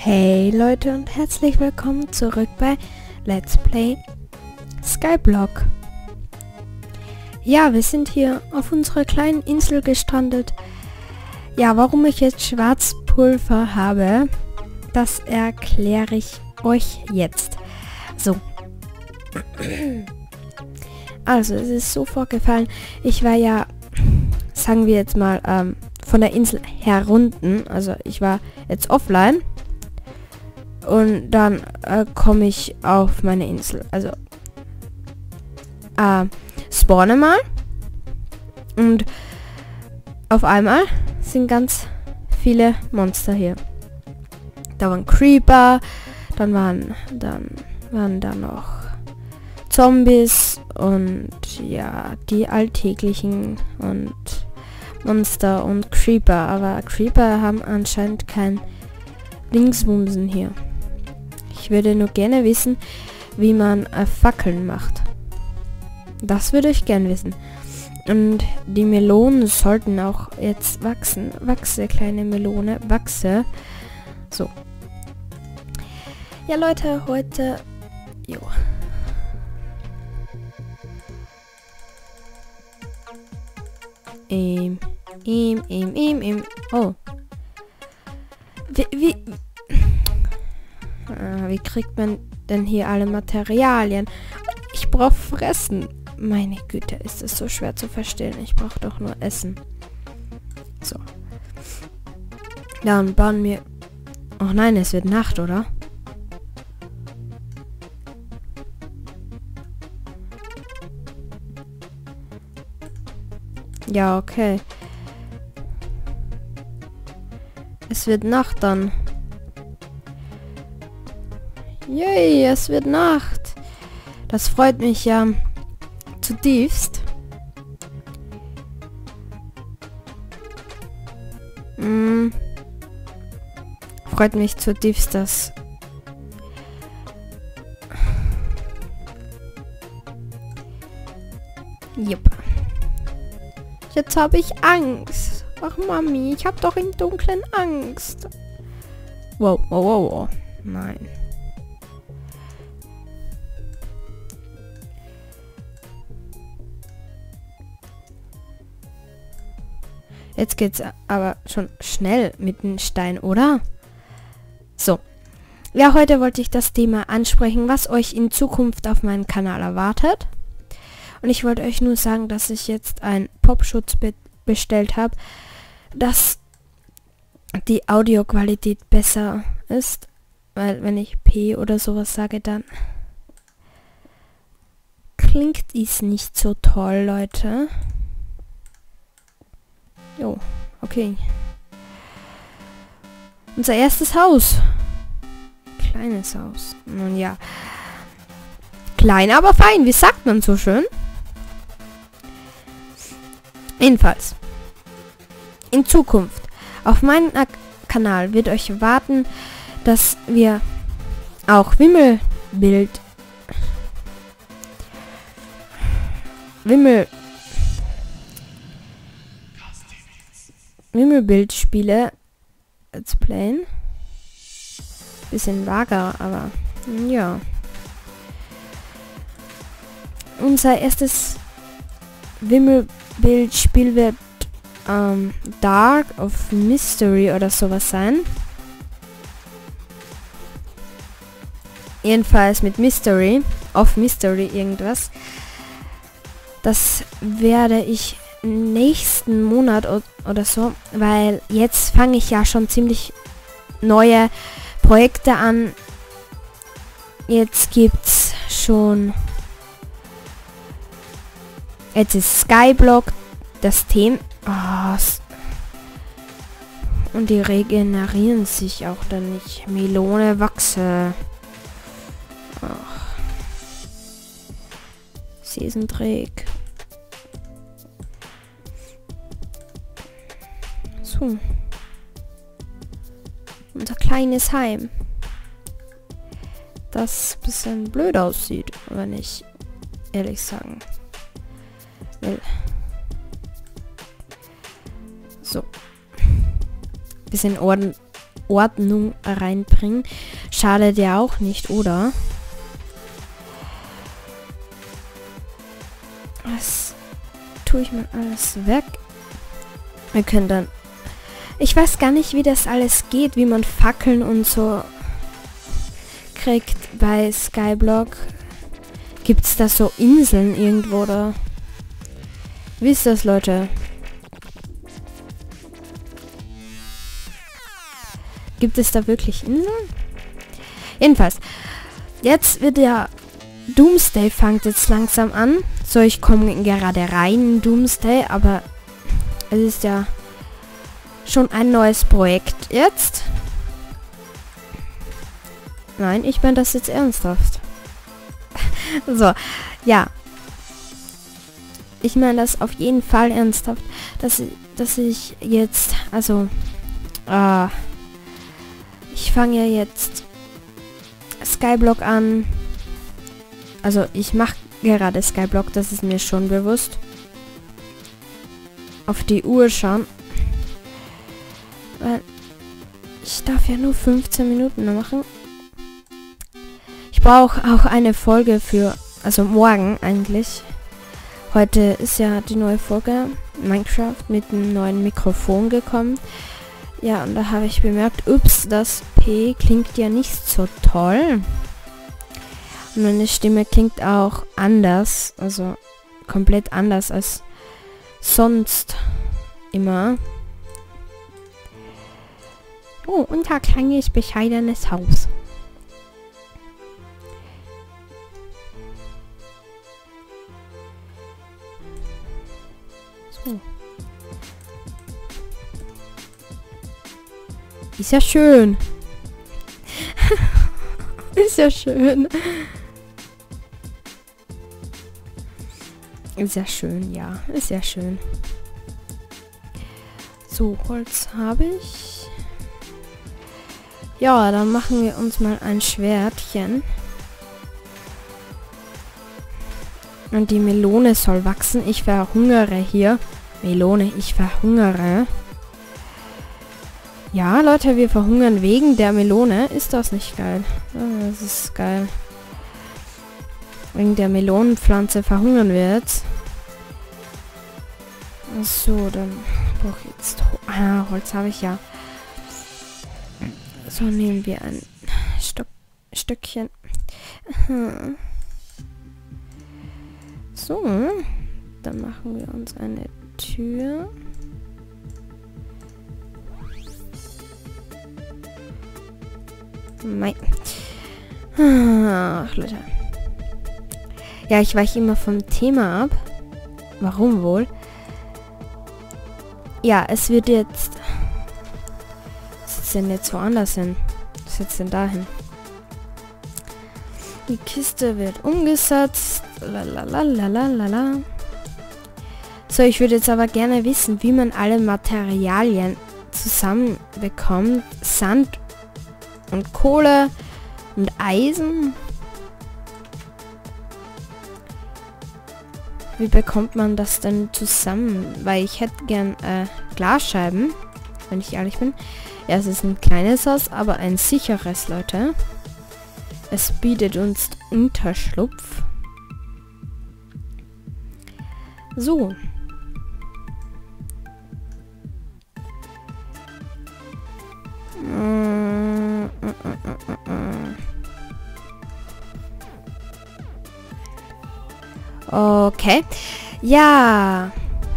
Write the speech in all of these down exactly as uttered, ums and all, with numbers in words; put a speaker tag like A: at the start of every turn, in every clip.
A: Hey Leute und herzlich willkommen zurück bei Let's Play Skyblock. Ja, wir sind hier auf unserer kleinen Insel gestrandet. Ja, warum ich jetzt Schwarzpulver habe, das erkläre ich euch jetzt. So. Also, es ist so vorgefallen, ich war ja, sagen wir jetzt mal, ähm, von der Insel herunten. Also, ich war jetzt offline. Und dann äh, komme ich auf meine Insel. Also äh, spawne mal. Und auf einmal sind ganz viele Monster hier. Da waren Creeper, dann waren dann waren da noch Zombies und ja, die alltäglichen und Monster und Creeper. Aber Creeper haben anscheinend kein Linksbumsen hier. Ich würde nur gerne wissen, wie man äh, Fackeln macht. Das würde ich gern wissen. Und die Melonen sollten auch jetzt wachsen. Wachse, kleine Melone, wachse. So. Ja, Leute, heute... Jo. Ähm, ähm, ähm, ähm, ähm. Oh. Wie... wie Wie kriegt man denn hier alle Materialien? Ich brauche Fressen. Meine Güte, ist es so schwer zu verstehen. Ich brauche doch nur Essen. So. Dann bauen wir... Oh nein, es wird Nacht, oder? Ja, okay. Es wird Nacht dann. Yay, es wird Nacht. Das freut mich ja zutiefst. Mm. Freut mich zutiefst, dass... Jupp. Jetzt habe ich Angst. Ach Mami, ich habe doch im Dunkeln Angst. Wow, wow, wow, wow. Nein. Jetzt geht's aber schon schnell mit dem Stein, oder? So. Ja, heute wollte ich das Thema ansprechen, was euch in Zukunft auf meinem Kanal erwartet. Und ich wollte euch nur sagen, dass ich jetzt ein Popschutz be bestellt habe, dass die Audioqualität besser ist. Weil wenn ich P oder sowas sage, dann klingt es nicht so toll, Leute. Jo, okay. Unser erstes Haus. Kleines Haus. Nun ja. Klein, aber fein. Wie sagt man so schön? Jedenfalls. In Zukunft. Auf meinem Kanal wird euch erwarten, dass wir auch Wimmelbild... Wimmel... Wimmelbildspiele Let's Playen. Bisschen vager, aber ja. Unser erstes Wimmelbildspiel wird ähm, Dark of Mystery oder sowas sein. Jedenfalls mit Mystery, of Mystery irgendwas. Das werde ich nächsten Monat oder so, weil jetzt fange ich ja schon ziemlich neue Projekte an. Jetzt gibt's schon, jetzt ist Skyblock das Thema. Oh, und die regenerieren sich auch dann nicht. Melone wachse. Ach. Sie sind träg. So. Unser kleines Heim. Das ein bisschen blöd aussieht, wenn ich ehrlich sagen will. So. Bisschen orden Ordnung reinbringen. Schadet ja auch nicht, oder? Was tue ich mal alles weg? Wir können dann... Ich weiß gar nicht, wie das alles geht, wie man Fackeln und so kriegt bei Skyblock. Gibt es da so Inseln irgendwo, oder? Wie ist das, Leute? Gibt es da wirklich Inseln? Jedenfalls, jetzt wird ja Doomsday fängt jetzt langsam an. So, ich komme gerade rein in Doomsday, aber es ist ja schon ein neues Projekt jetzt. Nein, ich meine das jetzt ernsthaft. So, ja. Ich meine das auf jeden Fall ernsthaft, dass, dass ich jetzt, also, äh, ich fange ja jetzt Skyblock an. Also, ich mache gerade Skyblock, das ist mir schon bewusst. Auf die Uhr schauen. Weil ich darf ja nur fünfzehn Minuten machen. Ich brauche auch eine Folge für, also morgen eigentlich. Heute ist ja die neue Folge Minecraft mit einem neuen Mikrofon gekommen. Ja, und da habe ich bemerkt, ups, das P klingt ja nicht so toll. Und meine Stimme klingt auch anders, also komplett anders als sonst immer. Oh, unser kleines, bescheidenes Haus. So. Ist ja schön. Ist ja schön. Ist ja schön, ja. Ist ja schön. So, Holz habe ich. Ja, dann machen wir uns mal ein Schwertchen. Und die Melone soll wachsen. Ich verhungere hier. Melone, ich verhungere. Ja, Leute, wir verhungern wegen der Melone. Ist das nicht geil? Oh, das ist geil. Wegen der Melonenpflanze verhungern wir jetzt. So, dann brauche ich jetzt... Ah, Holz habe ich ja. So, nehmen wir ein Stock, Stöckchen. So, dann machen wir uns eine Tür. Nein. Ach, Leute. Ja, ich weiche immer vom Thema ab. Warum wohl? Ja, es wird jetzt... Was sitzt denn jetzt woanders hin? Was sitzt denn da hin? Die Kiste wird umgesetzt. Lalalala. So, ich würde jetzt aber gerne wissen, wie man alle Materialien zusammenbekommt. Sand und Kohle und Eisen. Wie bekommt man das denn zusammen? Weil ich hätte gern äh, Glasscheiben, wenn ich ehrlich bin. Ja, es ist ein kleines Haus, aber ein sicheres, Leute. Es bietet uns Unterschlupf. So. Okay. Ja.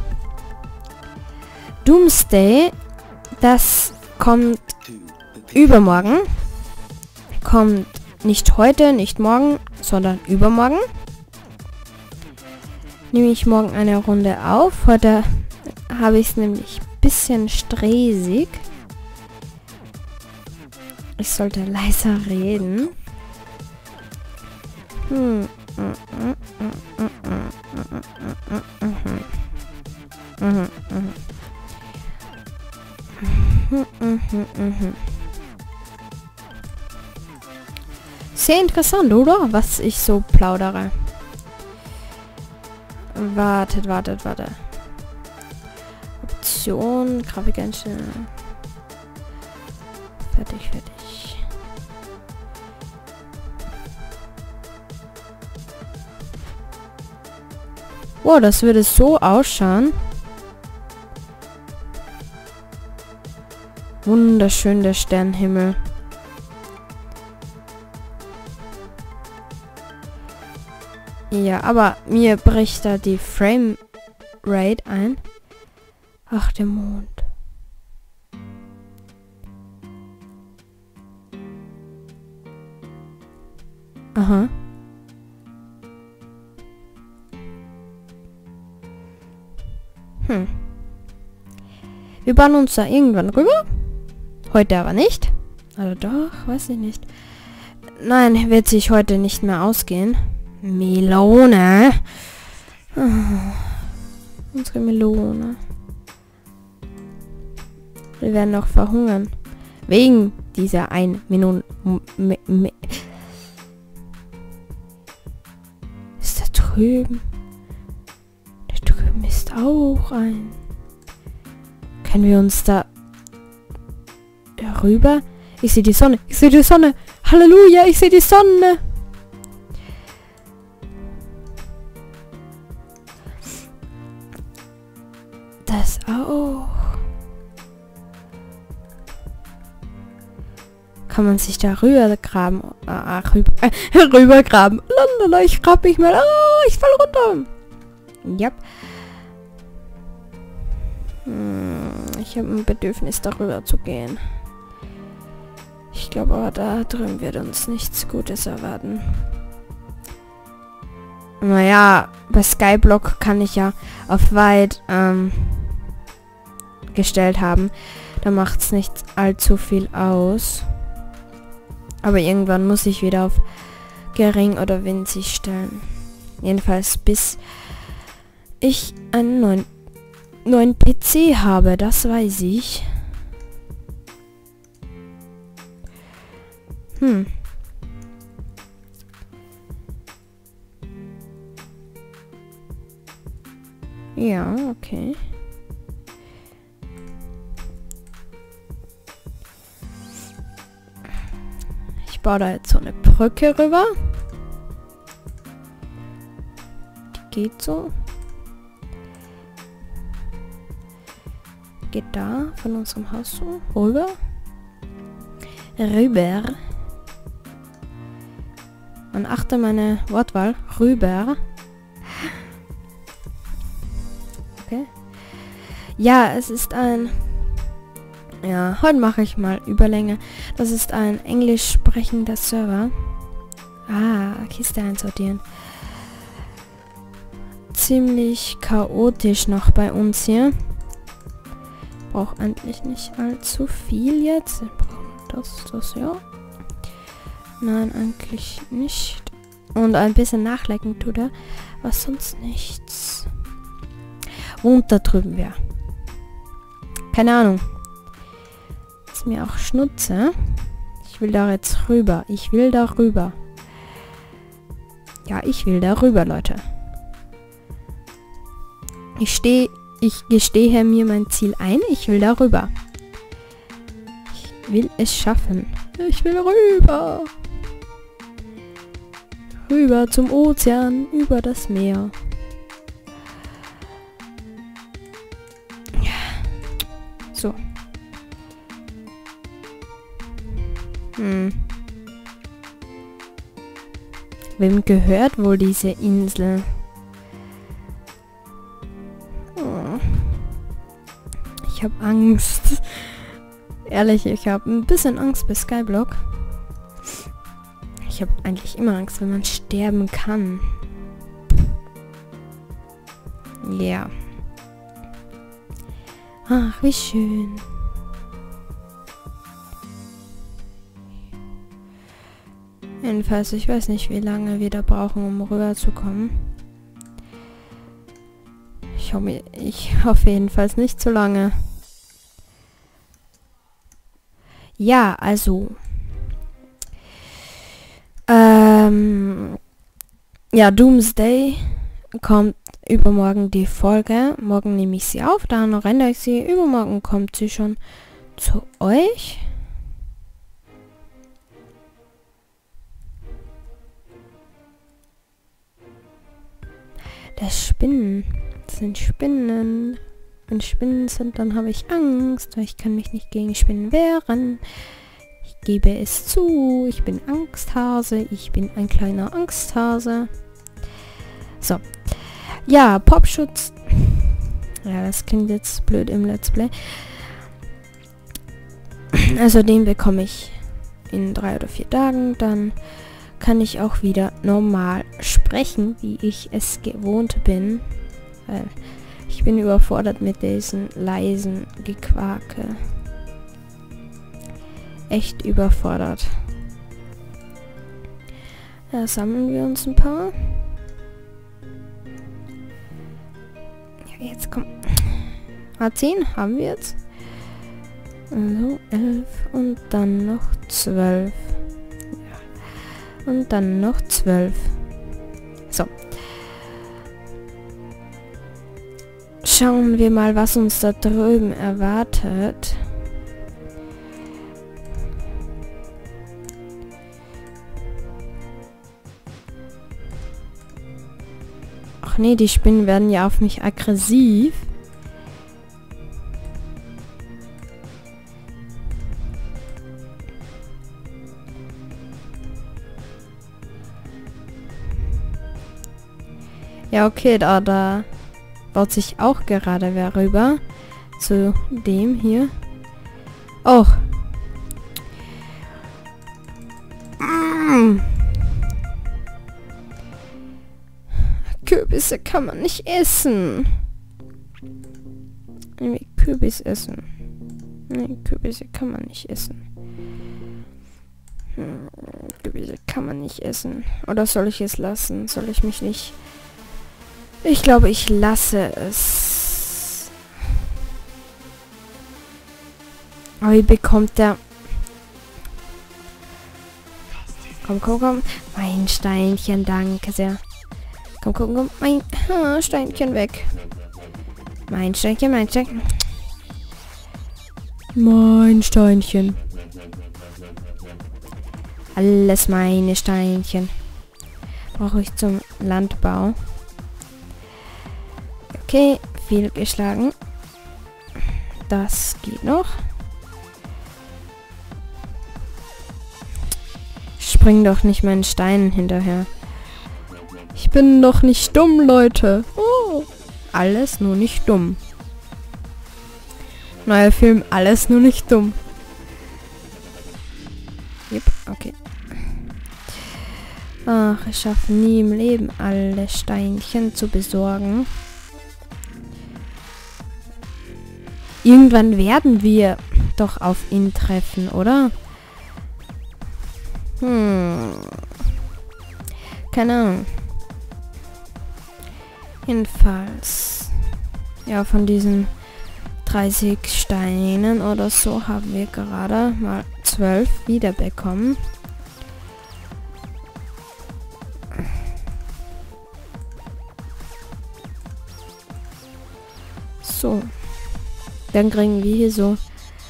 A: Doomsday, das kommt übermorgen. Kommt nicht heute, nicht morgen, sondern übermorgen. Nehme ich morgen eine Runde auf. Heute habe ich es nämlich ein bisschen stressig. Ich sollte leiser reden. Hm. Sehr interessant, oder? Was ich so plaudere. Wartet, wartet, wartet. Option, Grafikeinstellungen. Fertig, fertig. Wow, das würde so ausschauen. Wunderschön, der Sternenhimmel. Ja, aber mir bricht da die Framerate ein. Ach, der Mond. Aha. Hm. Wir bauen uns da irgendwann rüber. Heute aber nicht. Oder doch, weiß ich nicht. Nein, wird sich heute nicht mehr ausgehen. Melone. Oh, unsere Melone. Wir werden noch verhungern. Wegen dieser ein Minute. Ist da drüben? Da drüben ist auch ein. Können wir uns da rüber? Ich sehe die Sonne. Ich sehe die Sonne. Halleluja, ich sehe die Sonne. Das auch. Kann man sich da rübergraben? Ah, rüber, äh, rübergraben. Lalala, ich grab mich mal. Ah, ich fall runter. Ja. Hm, ich habe ein Bedürfnis, darüber zu gehen. Ich glaube aber, da drüben wird uns nichts Gutes erwarten. Naja, bei Skyblock kann ich ja auf weit ähm, gestellt haben. Da macht es nicht allzu viel aus. Aber irgendwann muss ich wieder auf gering oder winzig stellen. Jedenfalls bis ich einen neuen, neuen P C habe, das weiß ich. Hm. Ja, okay. Ich baue da jetzt so eine Brücke rüber. Die geht so. Geht da von unserem Haus so rüber. Rüber. Man achte meine Wortwahl. Rüber. Okay. Ja, es ist ein... Ja, heute mache ich mal Überlänge. Das ist ein englisch sprechender Server. Ah, Kiste einsortieren. Ziemlich chaotisch noch bei uns hier. Braucht eigentlich nicht allzu viel jetzt. Wir brauchen das, das, ja. Nein, eigentlich nicht. Und ein bisschen nachlecken tut er. Was sonst nichts. Und da drüben wäre. Keine Ahnung. Ist mir auch Schnutze. Ich will da jetzt rüber. Ich will da rüber. Ja, ich will da rüber, Leute. Ich stehe, ich gestehe mir mein Ziel ein. Ich will da rüber. Ich will es schaffen. Ich will rüber. Rüber zum Ozean, über das Meer. So. Hm. Wem gehört wohl diese Insel? Oh. Ich habe Angst. Ehrlich, ich habe ein bisschen Angst bei Skyblock. Ich habe eigentlich immer Angst, wenn man sterben kann. Ja. Yeah. Ach, wie schön. Jedenfalls, ich weiß nicht, wie lange wir da brauchen, um rüberzukommen. Ich hoffe, ich hoffe jedenfalls nicht so lange. Ja, also. Ähm, ja, Doomsday kommt übermorgen die Folge. Morgen nehme ich sie auf, dann rendere ich sie. Übermorgen kommt sie schon zu euch. Das Spinnen. Das sind Spinnen. Wenn Spinnen sind, dann habe ich Angst, weil ich kann mich nicht gegen Spinnen wehren. Ich gebe es zu. Ich bin Angsthase. Ich bin ein kleiner Angsthase. So. Ja, Popschutz. Ja, das klingt jetzt blöd im Let's Play. Also den bekomme ich in drei oder vier Tagen. Dann kann ich auch wieder normal sprechen, wie ich es gewohnt bin. Weil ich bin überfordert mit diesen leisen Gequake. Echt überfordert. Da sammeln wir uns ein paar. Ja, jetzt komm. Ah, zehn haben wir jetzt. Also elf und dann noch zwölf. Ja. Und dann noch zwölf. So. Schauen wir mal, was uns da drüben erwartet. Ach nee, die Spinnen werden ja auf mich aggressiv. Ja, okay, da, da baut sich auch gerade wer rüber zu dem hier. Oh. Mm. Kürbisse kann man nicht essen. Irgendwie Kürbis essen. Nee, Kürbisse kann man nicht essen. Hm, Kürbisse kann man nicht essen. Oder soll ich es lassen? Soll ich mich nicht... Ich glaube, ich lasse es. Aber wie bekommt der... Komm, komm, komm. Mein Steinchen, danke sehr. Komm, komm, komm. Mein ah, Steinchen weg. Mein Steinchen, mein Steinchen. Mein Steinchen. Alles meine Steinchen. Brauche ich zum Landbau. Okay, viel geschlagen. Das geht noch. Spring doch nicht meinen Steinen hinterher. Ich bin doch nicht dumm, Leute. Oh. Alles nur nicht dumm. Neuer Film, alles nur nicht dumm. Yep, okay. Ach, ich schaffe nie im Leben alle Steinchen zu besorgen. Irgendwann werden wir doch auf ihn treffen, oder? Hm. Keine Ahnung. Jedenfalls. Ja, von diesen dreißig Steinen oder so haben wir gerade mal zwölf wiederbekommen. So. Dann kriegen wir hier so...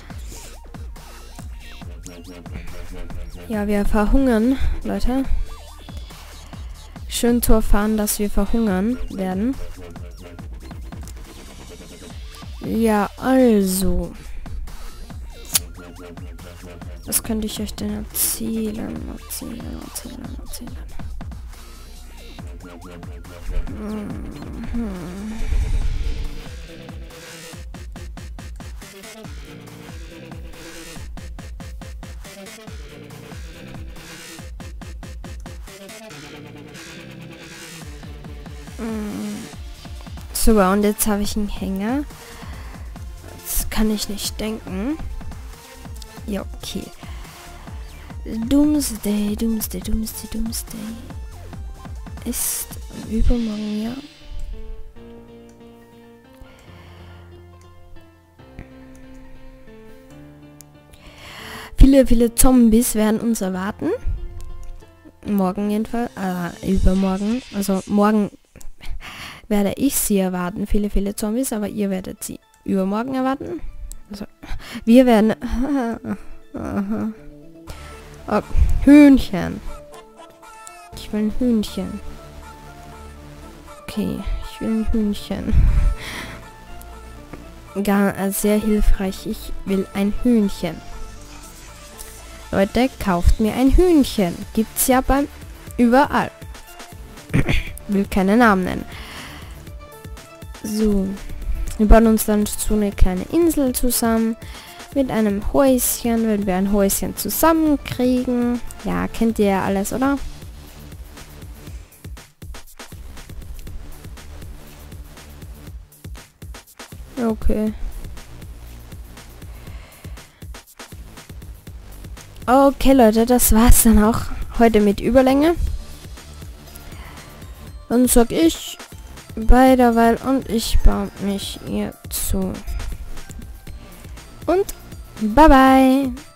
A: Ja, wir verhungern, Leute. Schön zu erfahren, dass wir verhungern werden. Ja, also. Was könnte ich euch denn erzählen? Erzählen, erzählen, erzählen. Mhm. So, und jetzt habe ich einen Hänger. Das kann ich nicht denken. Ja, okay. Doomsday, Doomsday, Doomsday, Doomsday. Ist übermorgen, ja. Viele, viele Zombies werden uns erwarten. Morgen jedenfalls. Äh, übermorgen. Also morgen werde ich sie erwarten. Viele, viele Zombies, aber ihr werdet sie übermorgen erwarten. Also, wir werden... oh, Hühnchen. Ich will ein Hühnchen. Okay. Okay, ich will ein Hühnchen. Gar äh, sehr hilfreich. Ich will ein Hühnchen. Leute, kauft mir ein Hühnchen. Gibt's ja beim überall. Will keine Namen nennen. So. Wir bauen uns dann so eine kleine Insel zusammen. Mit einem Häuschen, wenn wir ein Häuschen zusammenkriegen. Ja, kennt ihr ja alles, oder? Okay. Okay, Leute, das war's dann auch heute mit Überlänge. Dann sag ich bei derweil und ich baue mich hier zu. Und bye bye.